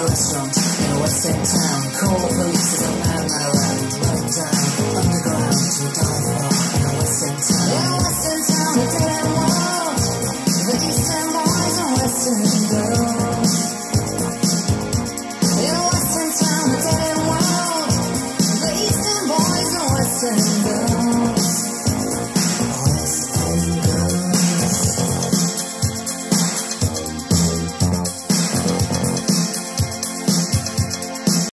restaurant in a West End town. Call the police, there's a madman around.